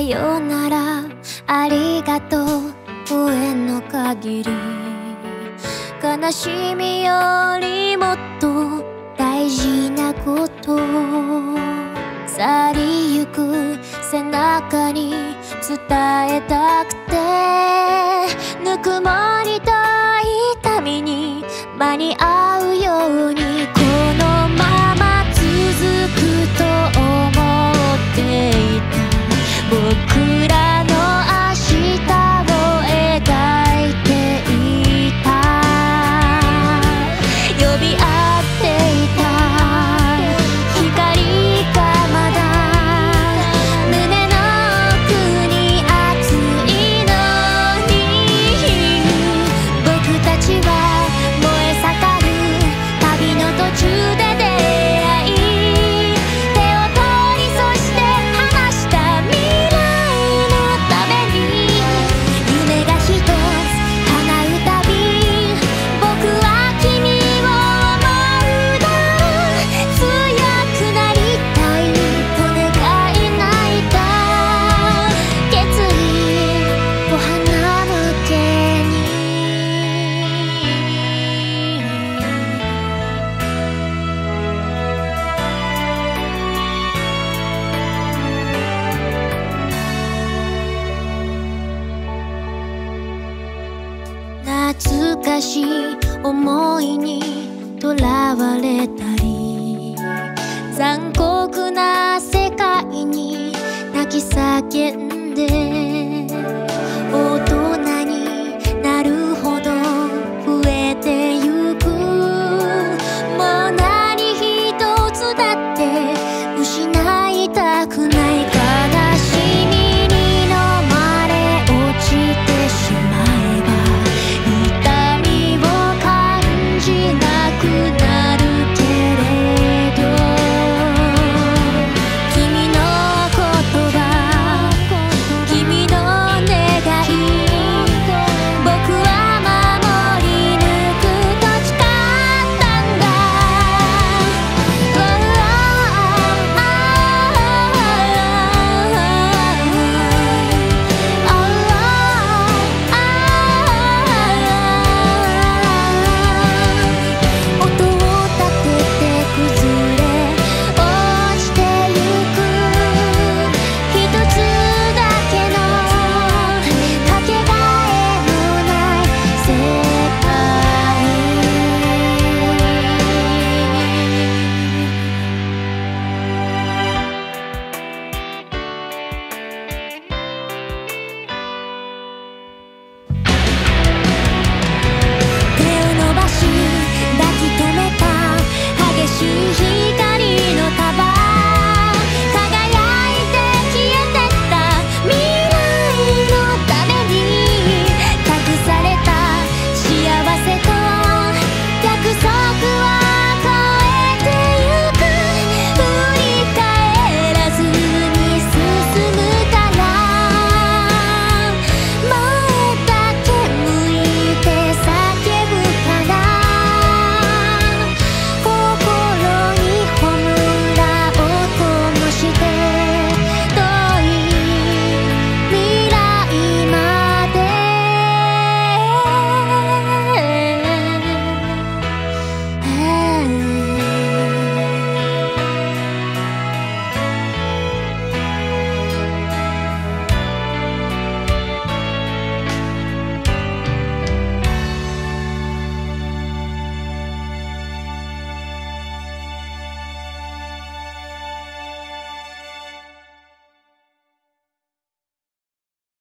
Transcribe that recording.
よならありがとう声の限り悲しみよりもっと大事なこと去りゆく背中に伝えたくてぬくもりと痛みに間に合うようにこのまま続くと思っていた僕らの明日を描いていた呼び合っていた光がまだ胸の奥に熱いのに僕たちは燃え盛る旅の途中で出会い手を取りそして離した未来のために夢が一つ叶うたび僕は君を思うだろう強くなりたいと願い泣いた決意を花向けに懐かしい思いにとらわれたり残酷な世界に泣き叫ん